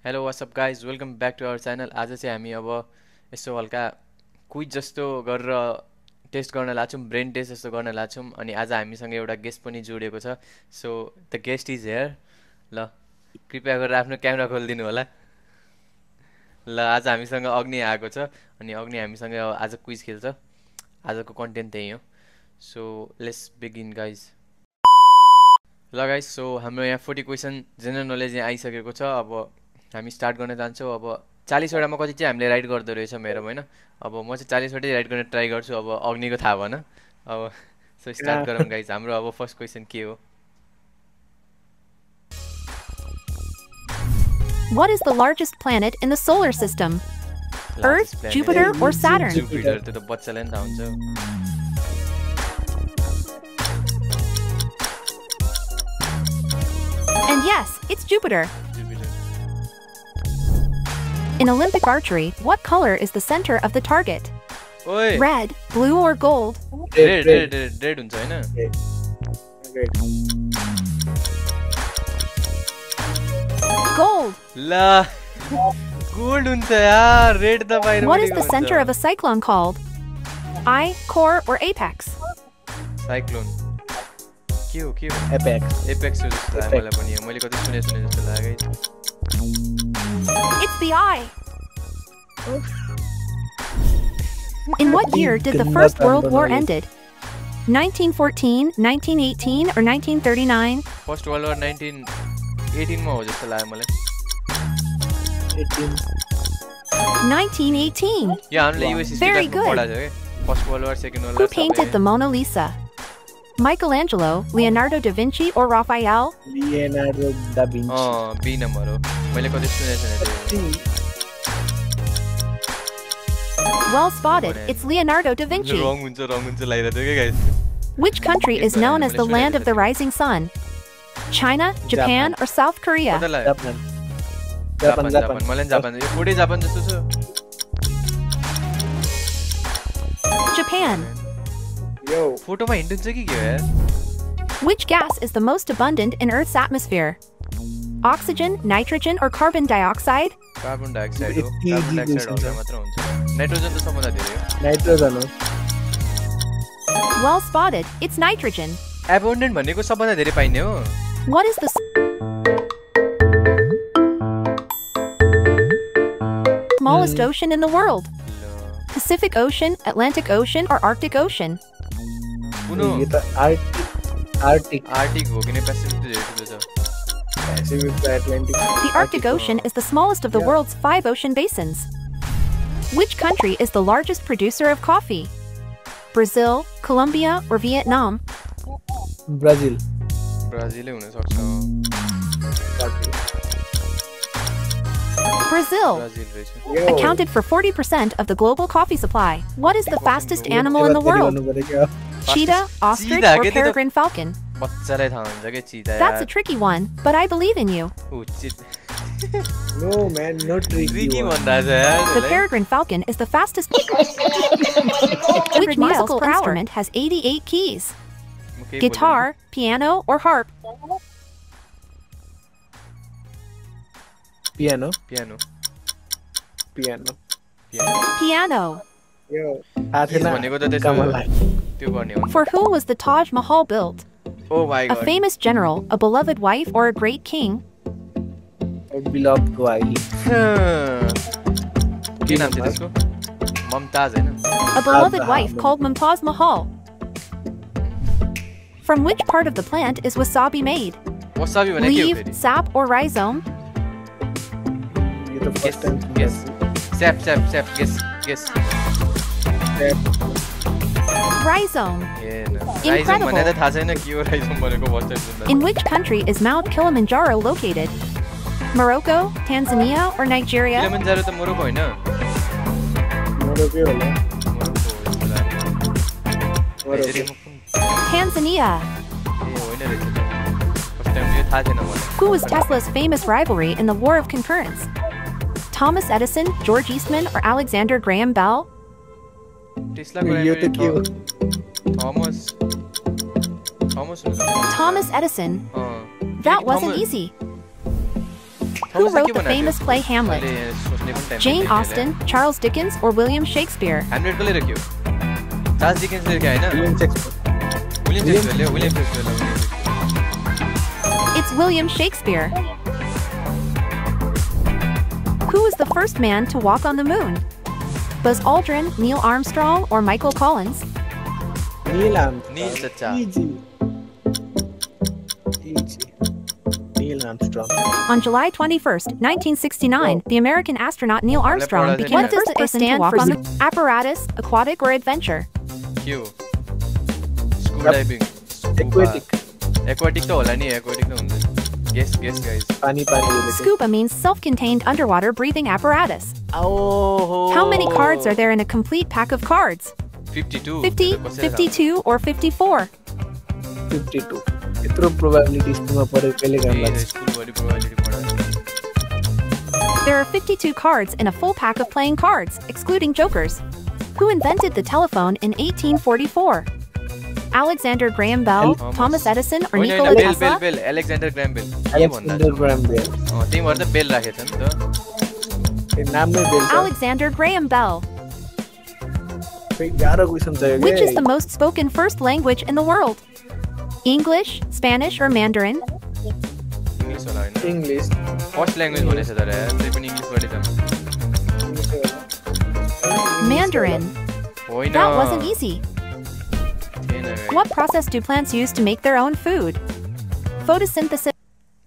Hello what's up guys welcome back to our channel. आज चाहिँ हामी अब यसो हल्का क्विज जस्तो गरेर टेस्ट गर्न लाग्छौँ, ब्रेन टेस्ट जस्तो गर्न लाग्छौँ। अनि आज हामीसँग एउटा गेस्ट पनि जोडिएको छ। So the guest is here. ल कृपया गरेर आफ्नो क्यामेरा खोलिदिनु होला। ल आज हामीसँग अग्नि आएको छ अनि अग्नि हामीसँग आज क्विज खेल्छ। आजको कन्टेन्ट त्यही हो। So let's begin guys. ल गाइज, सो हाम्रो यहाँ 40 क्वेसन जेनरल नलेज यहाँ आइसकेको छ। अब हामी स्टार्ट गर्न जान्छौँ। अब 40 वटामा कति चाहिँ हामीले राइट गर्दो रहेछ मेरो, होइन? अब म चाहिँ 40 वटै राइट गर्न ट्राई गर्छु। अब अग्निको थाहा भएन। अब सो स्टार्ट गरौँ गाइज। हाम्रो अब फर्स्ट क्वेसन के हो? What is the largest planet in the solar system? Earth, Jupiter, or Saturn? Jupiter त्यो त बच्चालाई नि थाहा हुन्छ। And yes, it's Jupiter. In Olympic archery, what color is the center of the target? ओए Red, blue, or gold? Red हुन्छ हैन? Gold. ला gold हुन्छ यार, रेड त बाहिर। What is the center of a cyclone called? Eye, core, or apex? Cyclone के हो? Apex. Apex हो जस्तो लाग्यो मलाई पनि। मैले कतै सुने जस्तो लाग्यो। It's the eye. In what year did the First World War ended? 1914, 1918, or 1939? First world war 1918 मा हो जस्तो लाग्यो मलाई। 1918. यो हामीले युएस Very हिस्ट्री good. पढाएको छ के? First world war, second world Who war. painted the Mona Lisa? Michelangelo, Leonardo da Vinci, or Raphael? Leonardo da Vinci. B number हो। मैले कतै सुनेको छैन त्यो। Well spotted. It's Leonardo da Vinci. रङ हुन्छ लागिरहेको थियो के guys. Which country is known as the land of the rising sun? China, Japan, or South Korea? कता लाग्यो? Japan. जापान। मलाई जापान यो कोडै जापान जस्तो छ। Japan. Yo. फोटोमा हिन्ट हुन्छ कि के हो यार? Which gas is the most abundant in Earth's atmosphere? Oxygen, nitrogen, or carbon dioxide? Carbon dioxide हो। It's carbon easy dioxide question. हल्का मात्र हुन्छ। नाइट्रोजन त सबभन्दा धेरै हो। Nitrogen. Well spotted. It's nitrogen. एबन्डेन्ट भनेको सबभन्दा धेरै पाइने हो। What is the smallest ocean in the world? Pacific Ocean, Atlantic Ocean, or Arctic Ocean? कुनो यो त Arctic. आर्टिक हो कि नै पेसिफिक त धेरै ठुलो छ। Pacific to Atlantic. The Arctic Ocean is the smallest of the world's 5 ocean basins. Which country is the largest producer of coffee? Brazil, Colombia, or Vietnam? Brazil. ब्राजिलै हुन सक्छ। Brazil ब्राजिल रहेछ। Yo. accounted for 40% of the global coffee supply. What is the fastest animal in the world? Cheetah, ostrich, Cheetah, or get it? peregrine falcon? बच्चालाई थाहा हुन्छ के चिता That's a tricky one, but I believe in you. No man, not tricky. Tricky one. भन्दा छ यार The त्यसलाई। peregrine falcon is the fastest. Which musical instrument has 88 keys? म केही Guitar, piano, or harp? Piano. Piano Piano. Yo. Keys भनेको त त्यसो कमललाई। त्यो गर्ने हो। For whom was the Taj Mahal built? Oh my A god. famous general, a beloved wife, or a great king? Beloved को आइली। के नाम थियो त्यसको? ममताज हैन? A beloved wife called Mumtaz Mahal. From which part of the plant is wasabi made? Wasabi भने के हो Leaf, फेरि? sap, or rhizome? यो त first time गेस स्याप गेस। Rhizome. ए न राइजम Incredible. भने त थाहा छैन के हो राइजम भनेको फर्स्ट टाइम सुन्दा। In which country is Mount Kilimanjaro located? Morocco, Tanzania, or Nigeria? Kilimanjaro त मोरोको होइन? मेरो के होला? मोरोको हो जस्तो लाग्यो। नाइजेरियामा कुन- Tanzania. ए होइन रहेछ त। फर्स्ट टाइम यो थाहा छैन मलाई। Who was Tesla's famous rivalry in the War of Concurrence? Thomas Edison, George Eastman, or Alexander Graham Bell? टेस्लाको यो त के हो? थमस हुनु सक्छ। Thomas Edison. Uh. That wasn't Thomas- easy. Who wrote the famous play Hamlet? Jane Austen, Charles Dickens, or William Shakespeare? Hamlet को ले रखियो Charles Dickens ले क्या है ना William Shakespeare William Shakespeare It's William Shakespeare. Who was the first man to walk on the moon? Buzz Aldrin, Neil Armstrong, or Michael Collins? Neil Armstrong Neil चचा easy Neil Armstrong. On July 21st, 1969, the American astronaut Neil Armstrong became What the first person to walk on the apparatus, aquatic, or adventure. क्यों scuba diving Aquatic. Aquatic त होला नि aquatic त हुन्छ guess guys पानी related. Scuba means self-contained underwater breathing apparatus. Oh. How many cards are there in a complete pack of cards? 52 50, 52, or 54? 52. यत्रो probabilities तुमा पढे कहिले काम लाग्छ स्कुल बडी प्रोबेबिलिटी पढा There are 52 cards in a full pack of playing cards, excluding jokers. Who invented the telephone in 1844? Alexander Graham Bell, Thomas Edison, or Nikola Tesla? Bell Alexander Graham Bell Alexander Graham Bell. त्यही भएर त bell राखेछ नि त ए नाम नै bell छ Alexander Graham Bell. फेरि गाह्रो क्वेशन छ यो Which is the most spoken first language in the world? English, Spanish, or Mandarin? English होला हैन इंग्लिश फर्स्ट ल्याङ्ग्वेज भनेछ तर त्यही पनि इंग्लिश बढी छ Mandarin. होइन That wasn't easy. थिएन guys. What process do plants use to make their own food? Photosynthesis,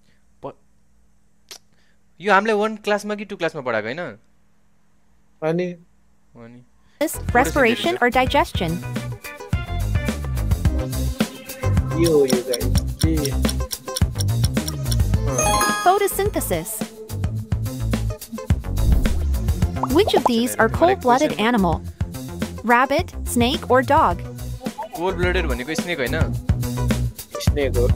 यो हामीले 1 क्लासमा कि 2 क्लासमा पढाएको हैन अनि अनि respiration, or digestion. यो guys Photosynthesis. Which of these are cold-blooded animal? Rabbit, snake, or dog? Cold blooded भनेको snake हैन स्नेक हो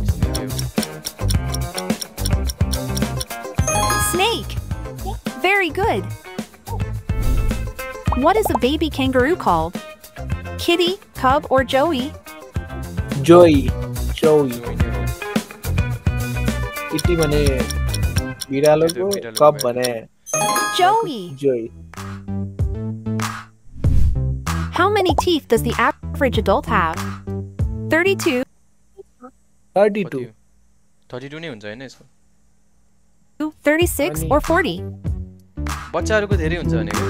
Snake. Very good. What is a baby kangaroo called? Kitty, cub, or joey? Joey इटी भने बिरालोको cub भने Joey. जोई How many teeth does the average adult have? 32, 32 32 नै हुन्छ हैन यसको 36, or 40? बच्चाहरुको धेरै हुन्छ भनेको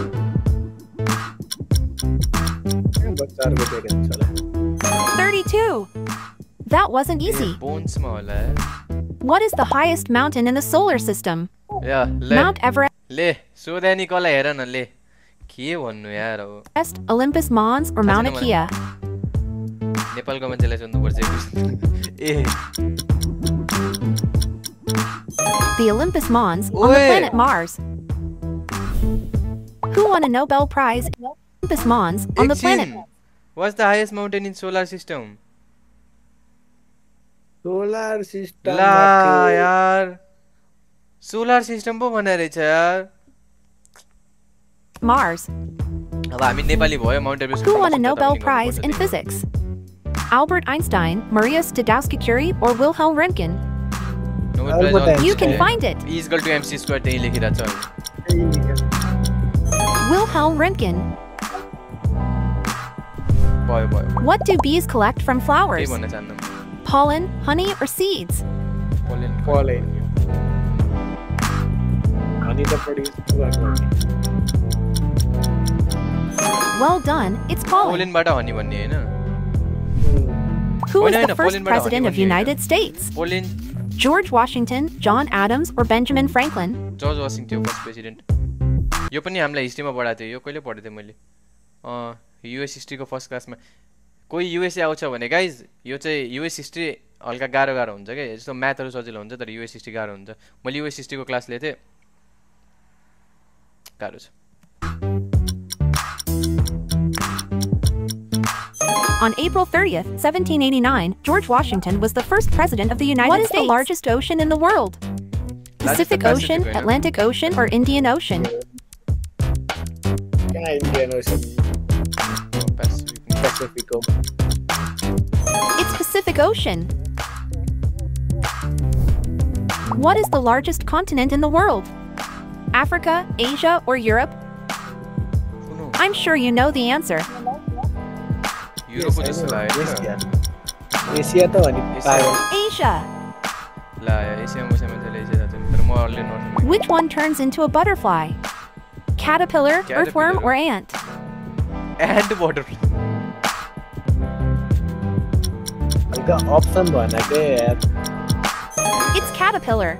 बच्चाहरुको धेरै हुन्छ होला 32. That wasn't easy. बोन्समा होला What is the highest mountain in the solar system? या ले Mount Everest, ले सोध्यानी कसलाई हेर न ले के भन्नु यार हो Olympus Mons, or Mauna Kea? नेपालको मान्छेलाई सोध्नु पर्छ ए The Olympus Mons on the Oi. planet Mars. Who won a Nobel Prize? Olympus Mons on the planet. What's the highest mountain in solar system? Solar system ला यार solar system पो भनेर रहेछ यार Mars. अब हामी नेपाली भयो mount Everest Who won a Nobel Prize in physics? Albert Einstein, Maria Sklodowska-Curie, or Wilhelm Röntgen? You can find it. E is equal to mc square त्यही लेखिरहेछ Wilhelm Röntgen. भयो What do bees collect from त्यही flowers? भन्न चाहन्छु Pollen, honey, or seeds? Pollen. Honey the produce Well done, it's pollen. पोलेनबाट honey भन्ने हैन Who was होइन, the first पोलेनबाट president हनी of भन्ने United States? Pollen George Washington, John Adams, or Benjamin Franklin? जर्ज वाशिङटन first president यो पनि हामीलाई हिस्ट्रीमा पढाएको थियो यो कहिले पढेको थिएँ मैले युएस हिस्ट्रीको फर्स्ट क्लासमा कोही युएसए आउँछ भने गाइज यो चाहिँ युएस हिस्ट्री हल्का गाह्रो गाह्रो हुन्छ क्या जस्तो म्याथहरू सजिलो हुन्छ तर युएस हिस्ट्री गाह्रो हुन्छ मैले युएस हिस्ट्रीको क्लास लिएको थिएँ गाह्रो छ On April 30th, 1789, George Washington was the first president of the United States. What is the largest ocean in the world? Pacific Ocean, Atlantic Ocean, or Indian Ocean? Indian Ocean. Pacific Ocean. It's Pacific Ocean. What is the largest continent in the world? Africa, Asia, or Europe? I'm sure you know the answer. Europe जस्तो लाग्यो एसिया त भने पागल Asia. ला एसिया मुसामा चाहिँ एसिया जान्छ तर म अलि north Which one turns into a butterfly? Caterpillar, earthworm, or ant? And butterfly हल्का अप्सन भन के यार It's caterpillar.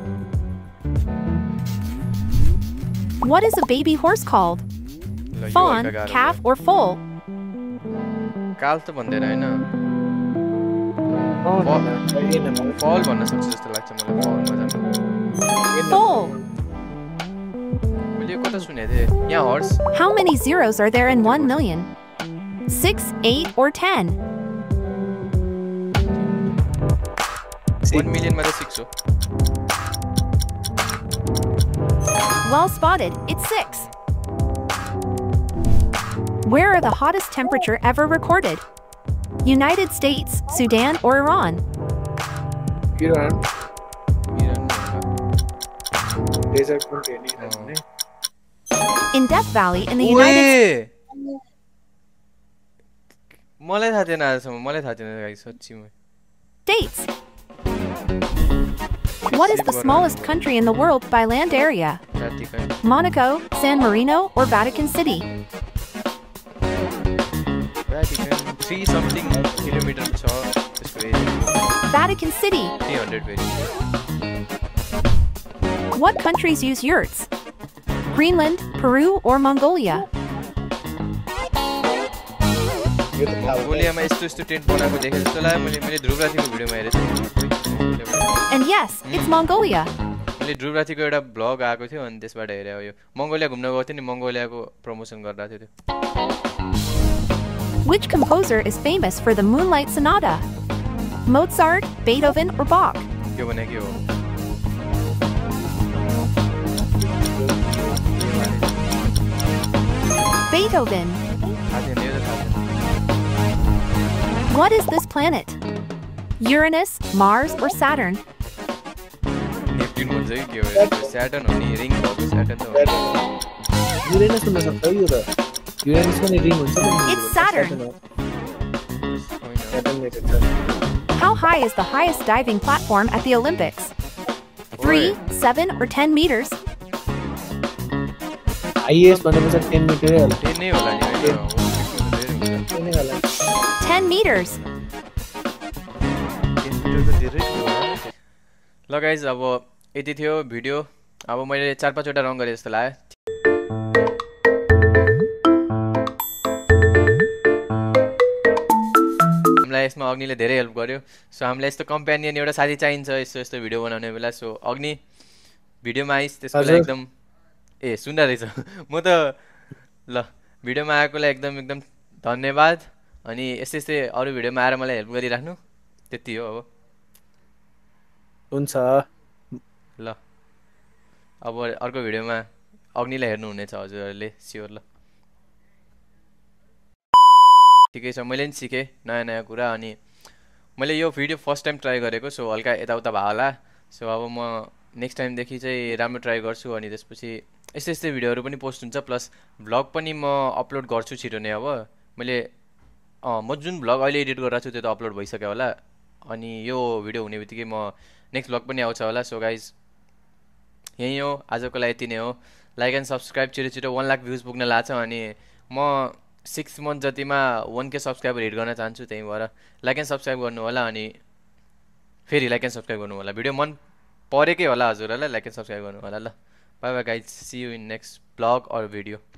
What is a baby horse called? Fawn, calf, or foal? काल त भन्दैन हैन फल भन्न सक्छु जस्तो लाग्छ मलाई फल मजामा Foal. मैले कता सुनेको थिएँ यहाँ horse How many zeros are there in 1 million? 6, 8, or 10? 1 million मा त 6 हो Well spotted, it's 6. Where are the hottest temperature ever recorded? United States, Sudan, or Iran? Iran Iran desert पनि हेर्ने In Death Valley in the United मलाई थाहा थिएन आजसम्म मलाई थाहा थिएन गाइस सच्ची म States. What is the smallest country in the world by land area? Vatican Monaco, San Marino, or Vatican City? Vatican 3 something kilometer छ त्यसको area Vatican City. 300 very What countries use yurts? Greenland, Peru, or Mongolia? यो त थाहा मंगोलियामा यस्तो यस्तो tent बनाएको देखे जस्तो लाग्यो मैले ध्रुवराथीको भिडियोमा हेरेको थिएँ And yes, it's Mongolia. मैले ध्रुवराथीको एउटा ब्लग आएको थियो अनि त्यसबाट हेरेँ यो मंगोलिया घुम्न गएको थिएँ नि मंगोलियाको प्रमोसन गरिरहेको थियो Which composer is famous for the Moonlight Sonata? Mozart, Beethoven, or Bach? त्यो भने के हो Beethoven. थाहा थिएन यो त थाहा थिएन What is this planet? Uranus, Mars, or Saturn? नेप्ट्युन भन्छ कि के हो स्याटर्न हो नि रिङ भएको स्याटर्न त हो युरेनस हुन सक्छ यो त युरेनस पनि रिङ हुन्छ नि It's Saturn. होइन How high is the highest diving platform at the Olympics? 3, 7, or 10 meters? Highest भनेपछि 10 मिटर होला टेन नै होला नि होइन टेन नै होला 10 meters. ल गाइज अब यति थियो भिडियो अब मैले 4-5 वटा रङ गरेँ जस्तो लाग्यो हामीलाई यसमा अग्निले धेरै हेल्प गर्यो सो हामीलाई यस्तो कम्पेनियन एउटा साथी चाहिन्छ यस्तो यस्तो भिडियो बनाउने बेला सो अग्नि भिडियोमा आइस त्यसको लागि एकदम ए सुन्दा रहेछ म त ल भिडियोमा आएकोलाई एकदम धन्यवाद अनि यस्तै अरू भिडियोमा आएर मलाई हेल्प गरिराख्नु त्यति हो अब हुन्छ ल अब अर्को भिडियोमा अग्निलाई हेर्नुहुनेछ हजुरहरूले स्योर ल ठिकै छ मैले पनि सिकेँ नयाँ कुरा अनि मैले यो भिडियो फर्स्ट टाइम ट्राई गरेको सो हल्का यताउता भयो होला सो अब म नेक्स्ट टाइमदेखि चाहिँ राम्रो ट्राई गर्छु अनि त्यसपछि यस्तै भिडियोहरू पनि पोस्ट हुन्छ प्लस भ्लग पनि म अपलोड गर्छु छिटो नै अब मैले म जुन भ्लग अहिले एडिट गरिरहेको छु त्यो त अपलोड भइसक्यो होला अनि यो भिडियो हुने बित्तिकै म नेक्स्ट भ्लग पनि आउँछ होला सो गाइज यही हो आजको लागि यति नै हो लाइक एन्ड सब्सक्राइब छिटो 1 लाख भ्युज पुग्न लाग्छ अनि म 6 मन्थ जतिमा 1K सब्सक्राइबर हिट गर्न चाहन्छु त्यही भएर लाइक एन्ड सब्सक्राइब गर्नु होला अनि फेरि लाइक एन्ड सब्सक्राइब गर्नु होला भिडियो मन परेकै होला हजुरहरूलाई लाइक एन्ड सब्सक्राइब गर्नु होला ल bye bye guys see you in next blog or video